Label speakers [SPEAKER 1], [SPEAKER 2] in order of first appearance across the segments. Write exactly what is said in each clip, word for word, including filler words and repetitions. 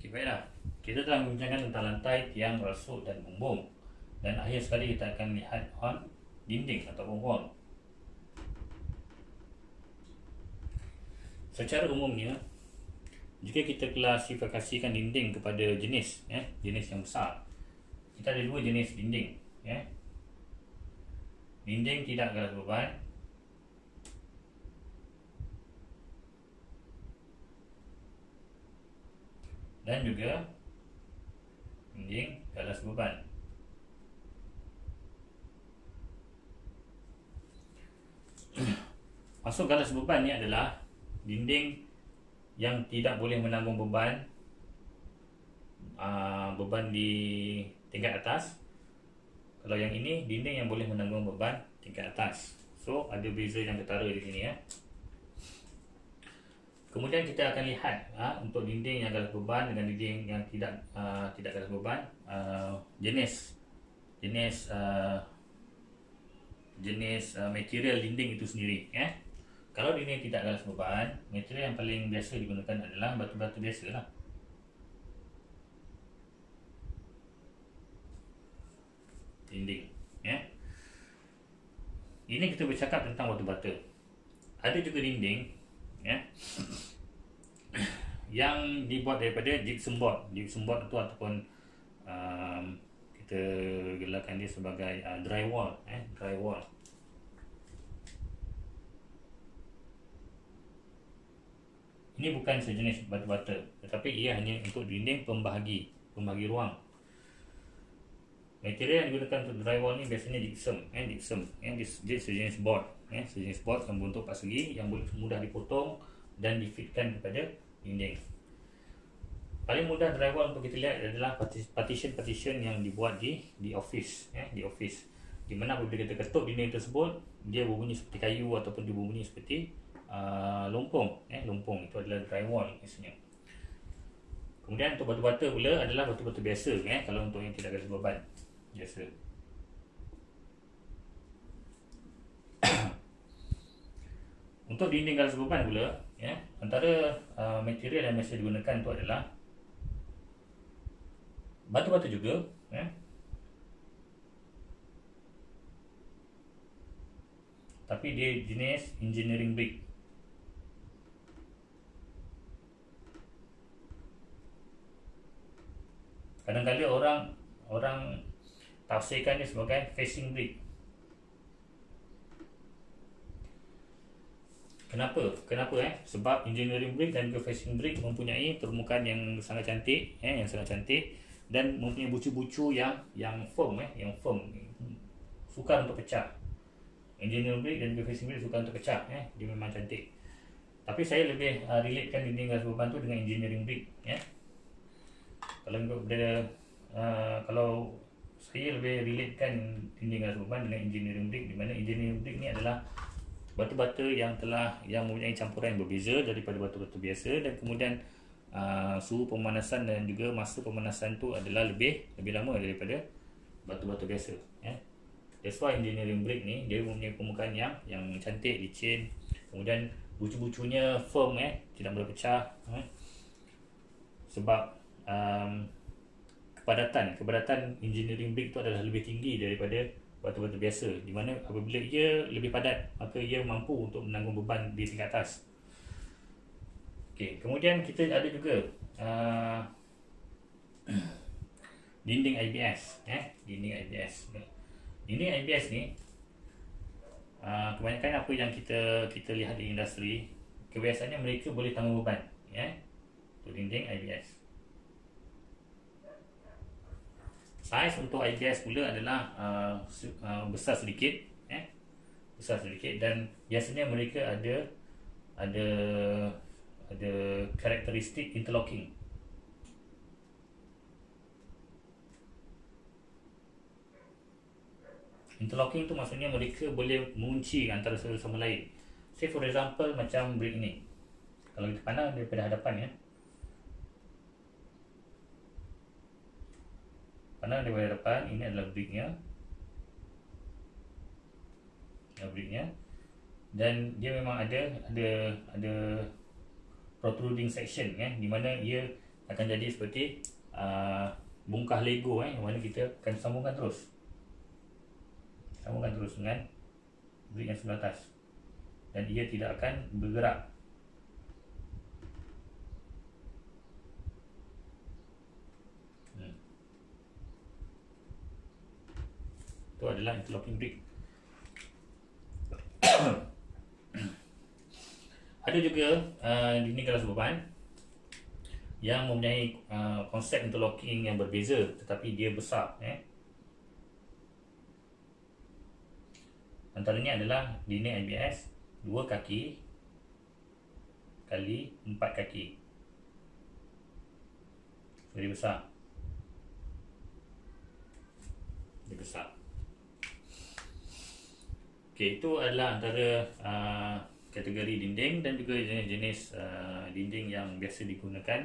[SPEAKER 1] Okay, baiklah. Kita telah membincangkan tentang lantai, tiang, rasuk dan bumbung. Dan akhir sekali kita akan lihat on dinding ataupun wall. Secara umumnya, jika kita klasifikasikan dinding kepada jenis, eh, jenis yang besar, kita ada dua jenis dinding. Eh. Dinding tidak garis beban dan juga dinding garis beban. Maksud garis beban ni adalah dinding yang tidak boleh menanggung beban uh, beban di tingkat atas. Kalau yang ini dinding yang boleh menanggung beban tingkat atas. So ada beza yang ketara di sini ya. Kemudian kita akan lihat ha, untuk dinding yang garis beban dengan dinding yang tidak uh, tidak garis beban, uh, jenis jenis uh, jenis uh, material dinding itu sendiri ya. Kalau dinding tidak garis beban, material yang paling biasa digunakan adalah batu-batu biasa lah. Dinding ya. Ini kita bercakap tentang batu bata. Ada juga dinding ya yang dibuat daripada gypsum board. Gypsum board itu ataupun um, kita gelarkan dia sebagai uh, drywall eh drywall. Ini bukan sejenis batu bata, tetapi ia hanya untuk dinding pembahagi pembahagi ruang. Material yang digunakan untuk drywall ni biasanya gypsum, eh, gypsum, eh, dia sejenis board, eh, sejenis board yang berbentuk persegi yang boleh mudah dipotong dan difitkan kepada dinding. Paling mudah drywall untuk kita lihat adalah partition-partition yang dibuat di di office, eh, di office, di mana apabila kita ketuk dinding tersebut, dia berbunyi seperti kayu ataupun dia berbunyi seperti uh, lompong, eh, lompong itu adalah drywall maksudnya. Kemudian untuk batu bata pula adalah batu-batu biasa, eh, kalau untuk yang tidak garis beban. Biasa. Untuk dinding garis beban pula, ya, antara uh, material yang biasa digunakan itu adalah batu-bata juga, ya. Tapi dia jenis engineering brick. Kadang-kadang orang orang tafsirkan dia sebagai facing brick. Kenapa? Kenapa eh? Sebab engineering brick dan juga facing brick mempunyai permukaan yang sangat cantik, eh, yang sangat cantik dan mempunyai bucu-bucu yang yang firm, eh, yang firm, sukar untuk pecah. Engineering brick dan juga facing brick sukar untuk pecah, eh, dia memang cantik. Tapi saya lebih uh, relatekan dinding garis beban tu dengan engineering brick, ya. Kalau dia uh, kalau saya lebih relatekan dinding garis beban dengan engineering brick, di mana engineering brick ni adalah batu-bata yang telah yang mempunyai campuran yang berbeza daripada batu-batu biasa dan kemudian uh, suhu pemanasan dan juga masa pemanasan tu adalah lebih lebih lama daripada batu-batu biasa, ya. That's why engineering brick ni dia mempunyai permukaan yang yang cantik, licin, kemudian bucu-bucunya firm, eh, tidak boleh pecah, eh. Sebab um, kepadatan kepadatan engineering brick tu adalah lebih tinggi daripada batu-batu biasa, di mana apabila ia lebih padat maka ia mampu untuk menanggung beban di tingkat atas. Okey, kemudian kita ada juga uh, dinding I B S, eh, dinding I B S. Dinding I B S ni uh, kebanyakan apa yang kita kita lihat di industri, kebiasaannya mereka boleh tanggung beban, ya, untuk dinding I B S. Saiz untuk I B S pula adalah uh, uh, besar sedikit, eh, besar sedikit dan biasanya mereka ada ada ada karakteristik interlocking. Interlocking tu maksudnya mereka boleh mengunci antara satu sama lain. Say for example macam brick ni. Kalau kita pandang daripada hadapan, ya. Pandang daripada depan, ini adalah bricknya, bricknya, dan dia memang ada ada ada protruding section, ya, di mana ia akan jadi seperti uh, bongkah Lego eh, yang mana kita akan sambungkan terus. Sambungkan terus dengan brick yang sebelah atas. Dan ia tidak akan bergerak. Hmm. Itu adalah interlocking brick. Ada juga uh, dinding galas beban yang mempunyai uh, konsep interlocking yang berbeza, tetapi dia besar. Eh. Antaranya adalah dinding I B S dua kaki kali empat kaki. Jadi besar. Dia besar. Okey, itu adalah antara uh, kategori dinding dan juga jenis-jenis uh, dinding yang biasa digunakan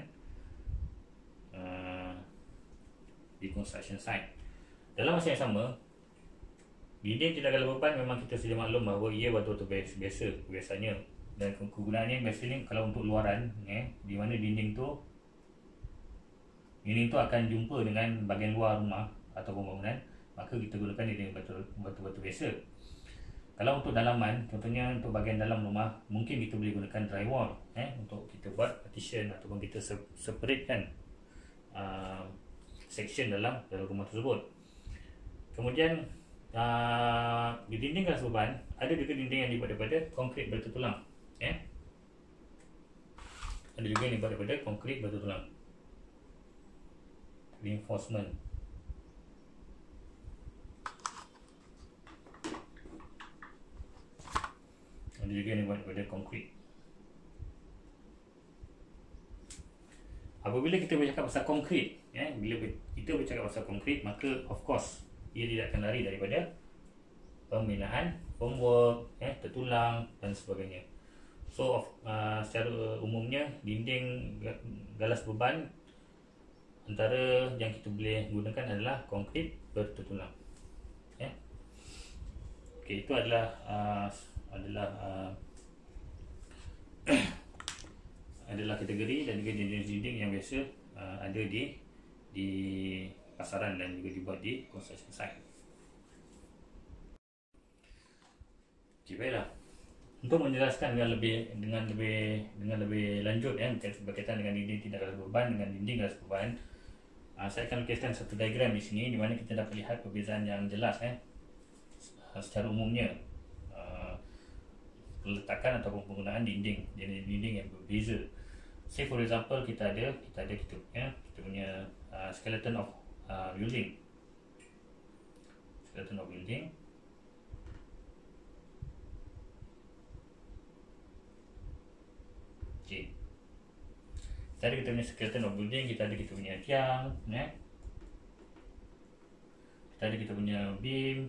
[SPEAKER 1] uh, di construction site. Dalam masa yang sama, dinding tidak galas beban memang kita sudah maklum bahawa ia batu-batu biasa biasanya, dan kegunaannya biasanya kalau untuk luaran, eh, di mana dinding tu dinding tu akan jumpa dengan bahagian luar rumah atau bangunan, maka kita gunakan dinding batu-batu biasa. Kalau untuk dalaman, contohnya untuk bahagian dalam rumah, mungkin kita boleh gunakan drywall eh, untuk kita buat partition ataupun kita separate kan uh, section dalam dalam rumah tersebut. Kemudian uh, di dinding galas beban ada juga dinding yang dibuat daripada konkrit batu tulang. Eh? Ada juga yang dibuat daripada konkrit batu tulang. Reinforcement. Ada juga yang dibuat daripada konkrit. Apabila kita bercakap pasal konkrit, eh, bila kita bercakap pasal konkrit, maka of course ia tidak akan lari daripada pembinaan, formwork, eh, tertulang dan sebagainya. So uh, secara umumnya dinding galas beban antara yang kita boleh gunakan adalah konkrit bertertulang. Eh. Okey, itu adalah uh, adalah uh, adalah kategori dan juga jenis dinding yang biasa uh, ada di di pasaran dan juga dibuat di construction site. Okey, baiklah. Untuk menjelaskan dengan lebih dengan lebih dengan lebih lanjut ya, berkaitan dengan dinding tidak galas beban dengan dinding galas beban, uh, saya akan lukiskan satu diagram di sini di mana kita dapat lihat perbezaan yang jelas eh secara umumnya uh, peletakan ataupun penggunaan dinding jenis dinding yang berbeza. Say for example kita ada kita ada kita punya kita punya uh, skeleton of uh, building. Skeleton of building. Okey. Kita ada kita punya skeleton of building, kita ada kita punya tiang, eh. Kita ada kita punya beam.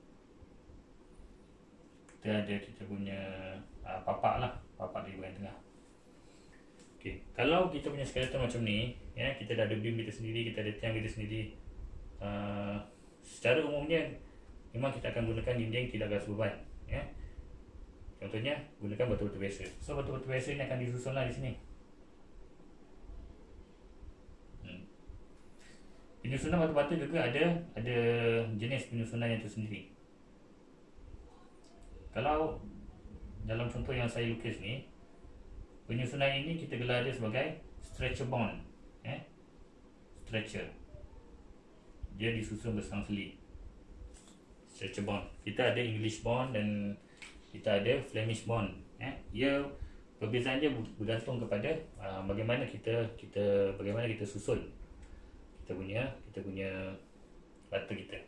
[SPEAKER 1] Kita ada kita punya uh, papak lah, papak di bahagian tengah. Okey, kalau kita punya skeleton macam ni, ya, kita dah ada beam kita sendiri, kita ada tiang kita sendiri. Uh, secara umumnya memang kita akan gunakan dinding tidak galas beban, ya. Contohnya gunakan batu-batu biasa. So batu-batu biasa ni akan disusunlah di sini. Hmm. Penyusunan batu-batu juga ada ada jenis penyusunan yang tersendiri. Kalau dalam contoh yang saya lukis ni, penyusunan ini kita gelar dia sebagai stretcher bond, eh? Stretcher. Dia disusun bersang-seli. Stretcher bond. Kita ada English bond dan kita ada Flemish bond. Eh? Ia perbezaan dia bergantung kepada uh, bagaimana kita kita bagaimana kita susun kita punya kita punya batu kita.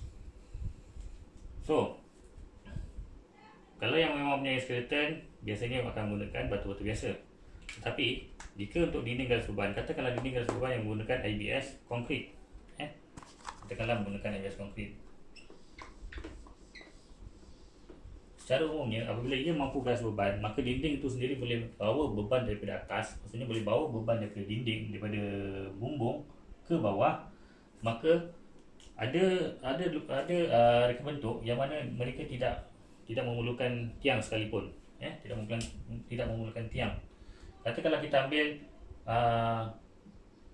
[SPEAKER 1] So kalau yang memang punya skeleton, biasanya akan menggunakan batu-batu biasa. Tetapi jika untuk dinding galas beban, katakanlah dinding galas beban yang menggunakan I B S konkrit, eh, katakanlah menggunakan I B S konkrit. Secara umumnya, apabila ia mampu galas beban, maka dinding itu sendiri boleh bawa beban daripada atas, maksudnya boleh bawa beban daripada dinding, daripada bumbung ke bawah. Maka ada ada ada uh, reka bentuk yang mana mereka tidak tidak memerlukan tiang sekalipun, eh, tidak memerlukan tidak memerlukan tiang. Katakanlah kita ambil uh,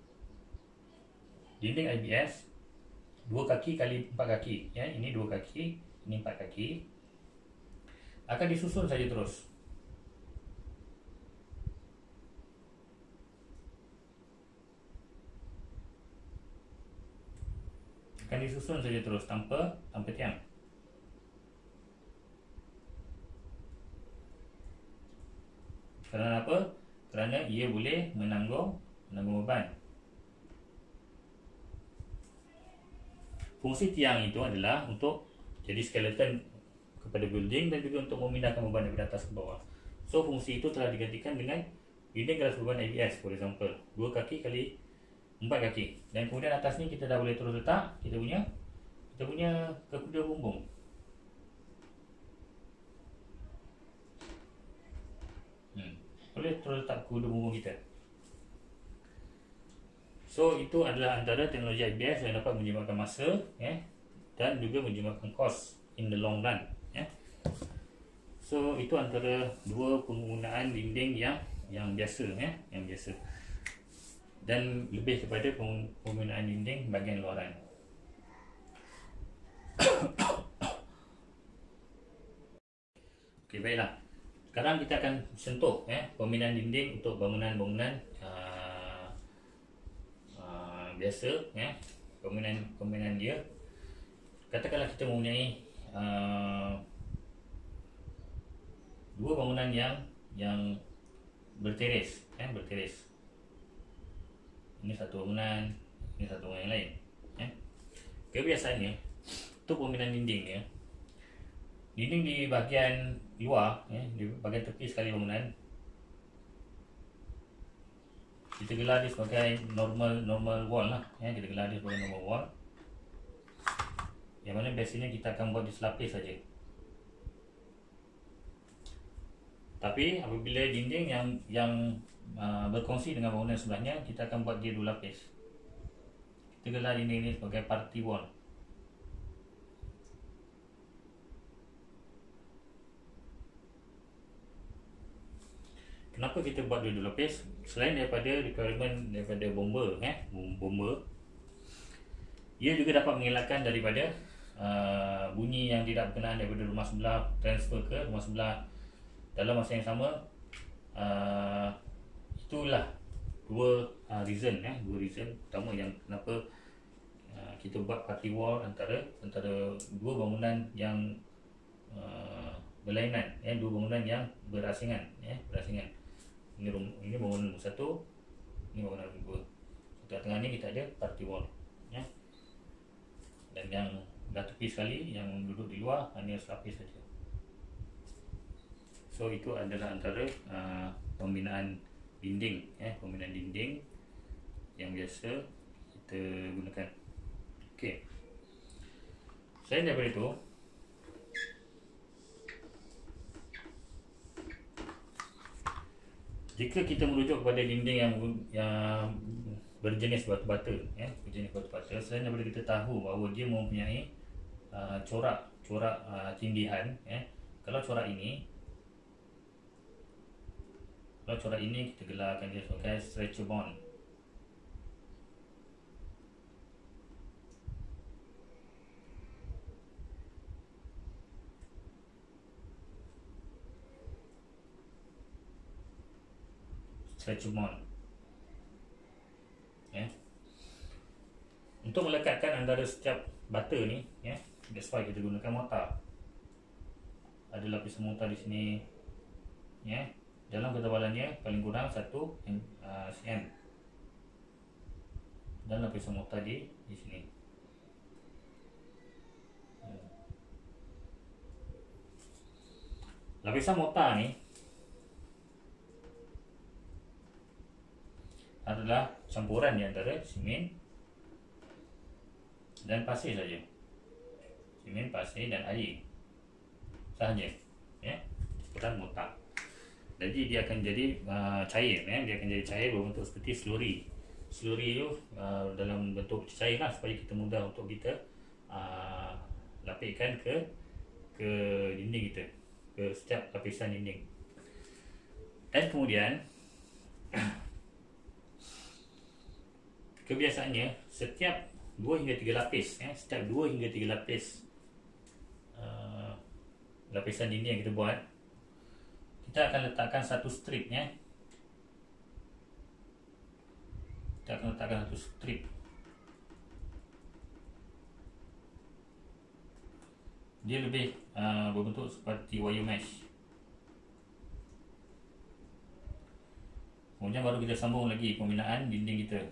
[SPEAKER 1] dinding I B S dua kaki kali empat kaki, ya, ini dua kaki, ini empat kaki, akan disusun saja terus. Akan disusun saja terus tanpa tanpa tiang. Kerana apa? Kerana ia boleh menanggung menanggung beban. Fungsi tiang itu adalah untuk jadi skeleton kepada building dan juga untuk memindahkan beban dari atas ke bawah. So fungsi itu telah digantikan dengan dinding keras beban I B S, for example, dua kaki kali empat kaki. Dan kemudian atas ni kita dah boleh terus letak kita punya kita punya kekuda bumbung. Hmm. Boleh terus letak kekuda bumbung kita. So itu adalah antara teknologi I B S yang dapat menjimatkan masa, ya, dan juga menjimatkan kos in the long run, ya. So itu antara dua penggunaan dinding yang yang biasa, ya, yang biasa. Dan lebih kepada penggunaan dinding bahagian luaran. Okey, baiklah. Sekarang kita akan sentuh, ya, pembinaan dinding untuk bangunan-bangunan uh, uh, biasa, ya, pembinaan pembinaan dia. Katakanlah kita mempunyai uh, dua bangunan yang yang berteres, ya, berteres. Ini satu bangunan, ini satu bangunan yang lain, ya. Kebiasaannya untuk pembinaan dinding, ya, dinding di bahagian luar, ya, di bahagian tepi sekali bangunan, kita gelar dia sebagai normal normal wall lah, ya, kita gelar dia sebagai normal wall, yang mana biasanya kita akan buat di selapis saja. Tapi apabila dinding yang yang uh, berkongsi dengan bangunan sebelahnya, kita akan buat dia dua lapis. Kita gelar dinding ini sebagai party wall. Kenapa kita buat dua lapis? Selain daripada requirement daripada bomber, eh, bomber, ia juga dapat mengelakkan daripada uh, bunyi yang tidak berkenaan daripada rumah sebelah transfer ke rumah sebelah dalam masa yang sama. Uh, itulah dua uh, reason, eh, dua reason utama yang kenapa uh, kita buat party wall antara antara dua bangunan yang uh, berlainan, eh, dua bangunan yang berasingan, eh, berasingan. Ini rum, ini bangunan nombor satu, ini bangunan nombor dua. Di tengah ni kita ada party wall, ya. Dan yang dah tepi sekali, yang duduk di luar hanya selapis saja. So itu adalah antara uh, pembinaan dinding, eh, pembinaan dinding yang biasa kita gunakan. Okey. Selain daripada itu, jika kita merujuk kepada dinding yang yang berjenis batu bata, ya, berjenis batu bata, selain daripada kita tahu bahawa dia mempunyai uh, corak corak uh, tindihan, ya. Kalau corak ini Kalau corak ini kita gelarkan dia sebagai stretcher bond. Stretcher bond, ya. Untuk melekatkan antara setiap bata ni, ya, that's why kita gunakan mortar. Ada lapisan mortar di sini, ya. Dalam ketebalannya paling kurang satu sentimeter dan lapisan mortar di di sini. Lapisan mortar ni adalah campuran di antara simen dan pasir saja. Simen, pasir dan air sahaja, ya, campuran mortar. Jadi dia akan jadi uh, cair, ya. Dia akan jadi cair berbentuk seperti slurry. Slurry itu uh, dalam bentuk cair lah, supaya kita mudah untuk kita uh, lapikkan ke ke dinding kita, ke setiap lapisan dinding. Dan kemudian kebiasaannya setiap dua hingga tiga lapis, eh, setiap dua hingga tiga lapis uh, lapisan dinding yang kita buat, kita akan letakkan satu strip, ya. Kita akan letakkan satu strip. Dia lebih uh, berbentuk seperti wire mesh. Kemudian baru kita sambung lagi pembinaan dinding kita.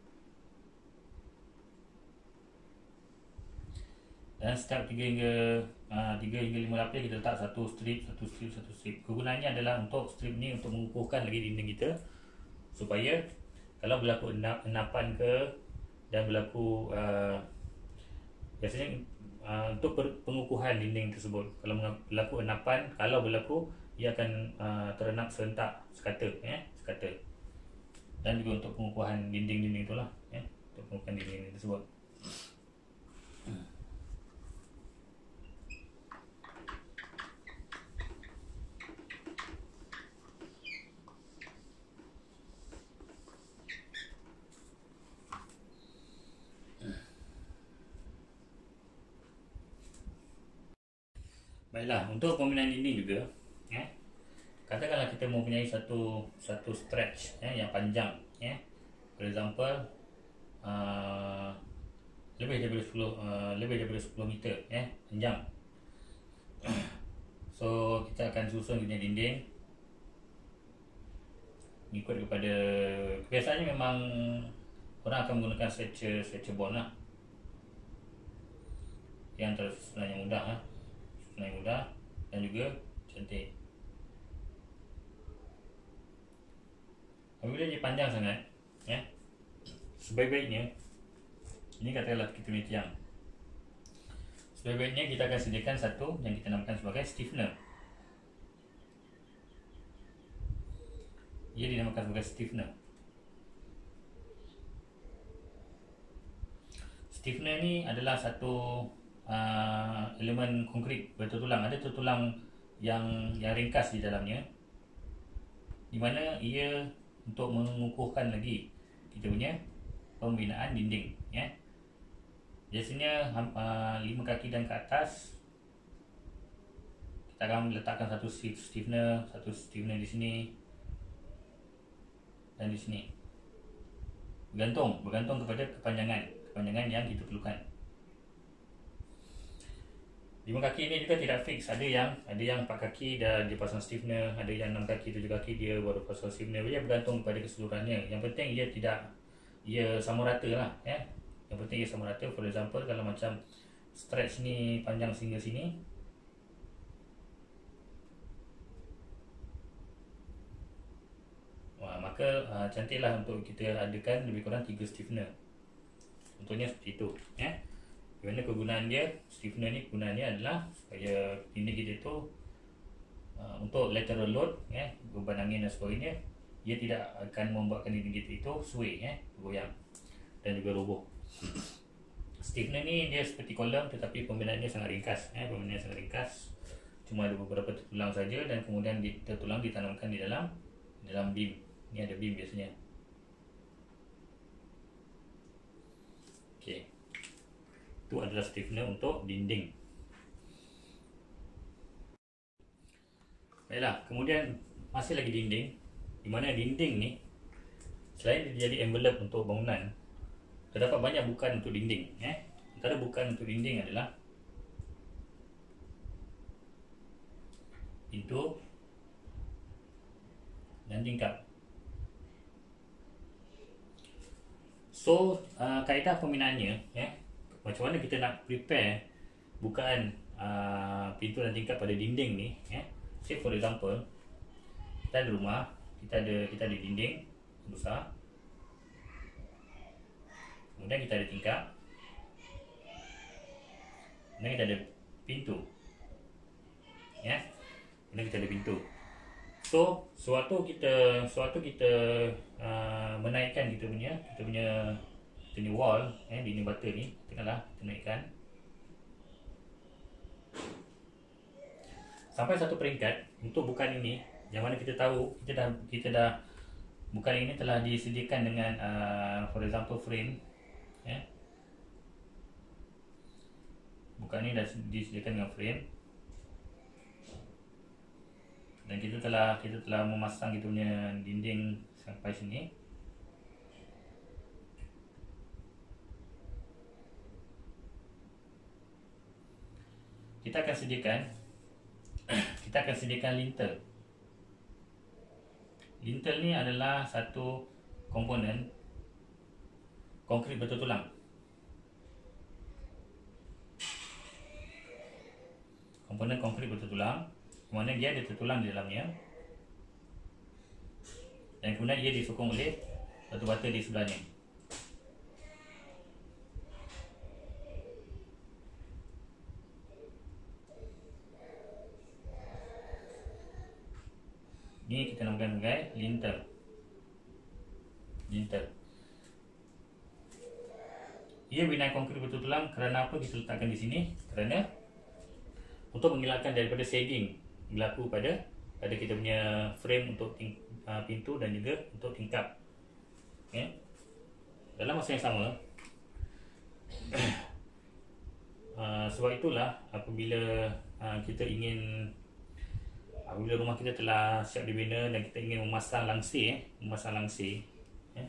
[SPEAKER 1] Dan setiap tiga hingga lima lapis kita letak satu strip, satu strip, satu strip. Kegunaannya adalah untuk strip ni untuk mengukuhkan lagi dinding kita, supaya kalau berlaku enapan ke dan berlaku uh, biasanya uh, untuk pengukuhan dinding tersebut, kalau berlaku enapan, kalau berlaku ia akan uh, terenap serentak sekata, ya, sekata. Dan juga untuk pengukuhan dinding-dinding itulah, ya, untuk pengukuhan dinding tersebut. Baiklah, untuk pembinaan dinding juga, ya, katakanlah kita mempunyai satu satu stretch, ya, yang panjang, ya. For example, uh, lebih daripada sepuluh uh, lebih daripada sepuluh meter, ya, panjang. So kita akan susun punya dinding mengikut kepada biasanya memang orang akan menggunakan stretcher stretcher bond lah, yang sebenarnya mudah, ha? Sebenarnya mudah dan juga cantik. Apabila dia panjang sangat, ya, sebaik-baiknya, ini katakanlah kita punya tiang, sebaik-baiknya kita akan sediakan satu yang kita namakan sebagai stiffener. Ia dinamakan sebagai stiffener. Stiffener ni adalah satu uh, elemen konkrit bertulang. Ada tertulang yang yang ringkas di dalamnya, di mana ia untuk mengukuhkan lagi kita punya pembinaan dinding, ya. Biasanya uh, lima kaki dan ke atas kita akan letakkan satu stiffener, satu stiffener di sini dan di sini. Bergantung, bergantung kepada kepanjangan, kepanjangan yang kita perlukan. Lima kaki ini juga tidak fix. Ada yang ada yang empat kaki dah dia pasang stiffener, ada yang enam kaki, tujuh kaki dia baru pasang stiffener. Ia bergantung kepada keseluruhannya. Yang penting ia tidak ia sama rata lah, ya. Yang penting ia sama rata. For example, kalau macam stretch ni panjang sehingga sini, wah, maka uh, cantiklah untuk kita adakan lebih kurang tiga stiffener. Contohnya seperti itu, ya. Kerana kegunaan dia, stiffener ni kegunaannya adalah supaya dinding kita itu uh, untuk lateral load, ya, beban angin dan sebagainya, ia tidak akan membuatkan dinding kita itu sway, ya, goyang dan juga roboh. Stiffener ni dia seperti kolom, tetapi pembinaannya sangat ringkas, ya, pembinaannya sangat ringkas. Cuma ada beberapa tertulang saja, dan kemudian di, tertulang ditanamkan di dalam di dalam beam. Ini ada beam biasanya. Okey. Itu adalah stiffener untuk dinding. Baiklah, kemudian masih lagi dinding, di mana dinding ni selain dia jadi envelope untuk bangunan, terdapat banyak bukan untuk dinding, eh. Antara bukan untuk dinding adalah pintu dan tingkap. So, uh, kaedah pembinaannya, ya, macam mana kita nak prepare bukaan uh, pintu dan tingkap pada dinding ni, ya. Say for example, kita ada rumah, kita ada kita ada dinding besar, kemudian kita ada tingkap, kemudian kita ada pintu, ya. Kemudian kita ada pintu. So, sewaktu kita sewaktu kita uh, menaikkan kita punya kita punya kita punya wall, eh, dinding bata ni, katakanlah kita naikkan sampai satu peringkat untuk bukan ini, yang mana kita tahu kita dah kita dah bukan ini telah disediakan dengan uh, for example frame, ya. Bukan ini dah disediakan dengan frame, dan kita telah kita telah memasang kita punya dinding sampai sini. Kita akan sediakan kita akan sediakan lintel. Lintel ni adalah satu komponen konkrit bertulang. Komponen konkrit bertulang, mana dia ada tertulang di dalamnya, dan kemudian ia disokong oleh batu-bata di sebelahnya. Ini kita namakan sebagai lintel. Lintel. Ia bina konkrit bertulang. Kerana apa kita letakkan di sini? Kerana untuk mengelakkan daripada sagging berlaku pada pada kita punya frame untuk ting, uh, pintu dan juga untuk tingkap. Okay. Dalam masa yang sama, uh, sebab itulah apabila uh, kita ingin apabila rumah kita telah siap dibina dan kita ingin memasang langsir, eh, memasang langsir, eh,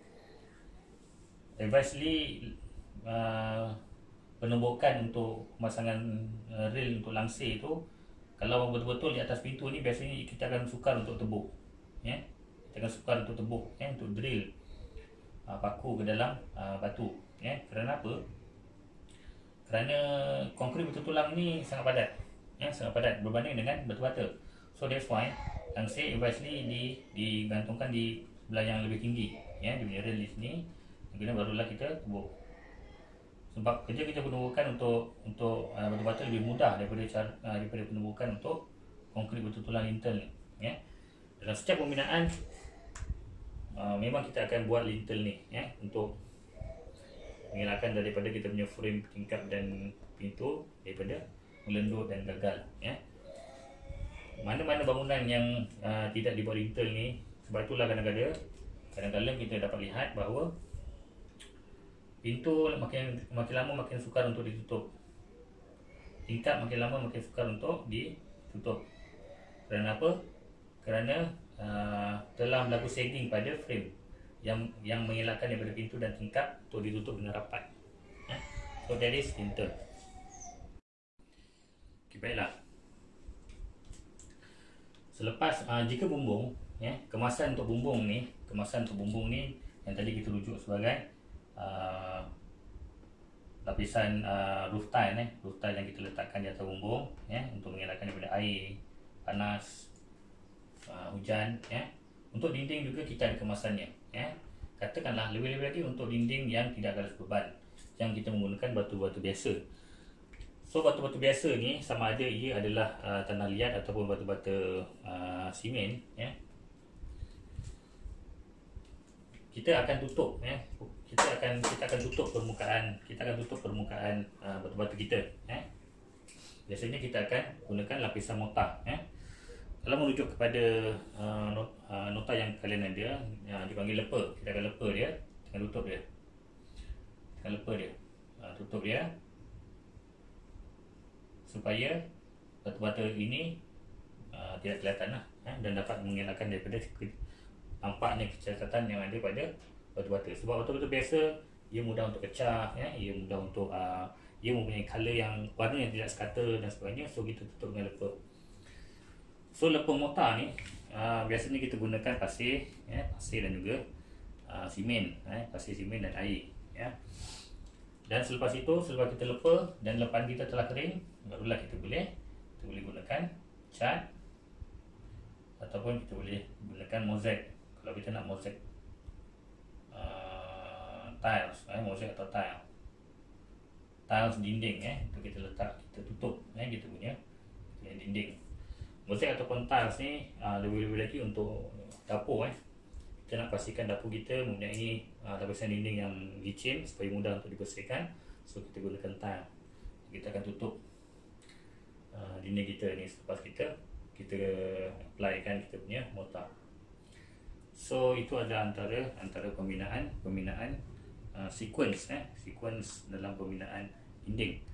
[SPEAKER 1] advisedly uh, penembukan untuk pemasangan uh, rail untuk langsir itu, kalau betul-betul di atas pintu ni biasanya kita akan sukar untuk tebuk, ya. Kita akan sukar untuk tebuk, ya, untuk drill uh, paku ke dalam uh, batu, ya. Kerana apa? Kerana konkrit bertulang ni sangat padat, ya, sangat padat berbanding dengan batu bata. So that's why langsir advisedly di digantungkan di sebelah yang lebih tinggi, ya, di punya rail di sini. Kemudian barulah kita tebuk. Sebab kerja kita penubukan untuk untuk uh, batu bata lebih mudah daripada cara, uh, daripada penubukan untuk konkrit bertulang lintel ni, ya. Dalam setiap pembinaan uh, memang kita akan buat lintel ni, ya, untuk mengelakkan daripada kita punya frame tingkap dan pintu daripada melendut dan gagal, ya. Mana-mana bangunan yang uh, tidak dibuat lintel ni, sebab itulah kadang-kadang kadang-kadang kita dapat lihat bahawa pintu makin makin lama makin sukar untuk ditutup. Tingkap makin lama makin sukar untuk ditutup. Kerana apa? Kerana uh, telah berlaku sagging pada frame yang yang mengelakkan daripada pintu dan tingkap untuk ditutup dengan rapat. Ya? So that is lintel. Okay, baiklah. Selepas uh, jika bumbung, ya, kemasan untuk bumbung ni, kemasan untuk bumbung ni yang tadi kita rujuk sebagai Uh, lapisan uh, roof tile, eh, roof tile yang kita letakkan di atas bumbung, ya, untuk mengelakkan daripada air, panas, uh, hujan, ya. Untuk dinding juga kita ada kemasannya, ya. Katakanlah lebih-lebih lagi untuk dinding yang tidak garis beban, yang kita menggunakan batu-batu biasa. So batu-batu biasa ni sama ada ia adalah uh, tanah liat ataupun batu-bata uh, simen, ya. Kita akan tutup, ya. Kita akan kita akan tutup permukaan, kita akan tutup permukaan uh, batu-batu kita, ya. Biasanya kita akan gunakan lapisan mortar, ya. Kalau merujuk kepada uh, not, uh, nota yang kalian ada, uh, dipanggil leper, kita akan leper dia, akan tutup dia. Akan leper dia. Uh, tutup dia supaya batu-batu ini uh, tidak kelihatan lah, ya, dan dapat mengelakkan daripada nampaknya kecacatan yang ada pada batu-bata. Sebab batu-batu biasa ia mudah untuk pecah, ya, ia mudah untuk uh, ia mempunyai color yang warna yang tidak sekata dan sebagainya. So kita tutup dengan leper. So leper mortar ni uh, biasanya kita gunakan pasir, ya, pasir dan juga uh, simen, eh, pasir, simen dan air, ya. Dan selepas itu, selepas kita leper dan lepan kita telah kering, barulah kita boleh kita boleh gunakan cat ataupun kita boleh gunakan mozaik. Kalau kita nak mozaik uh, tiles, eh, mozaik atau tile tiles dinding, eh, itu kita letak, kita tutup, eh, kita punya, kita punya dinding. Mozaik ataupun tiles ni uh, lebih-lebih lagi untuk dapur, eh. Kita nak pastikan dapur kita mempunyai uh, lapisan dinding yang licin supaya mudah untuk dibersihkan. So kita gunakan tile. Kita akan tutup uh, dinding kita ni selepas kita kita applykan kita punya mortar. So itu adalah antara antara pembinaan pembinaan uh, sequence eh sequence dalam pembinaan dinding.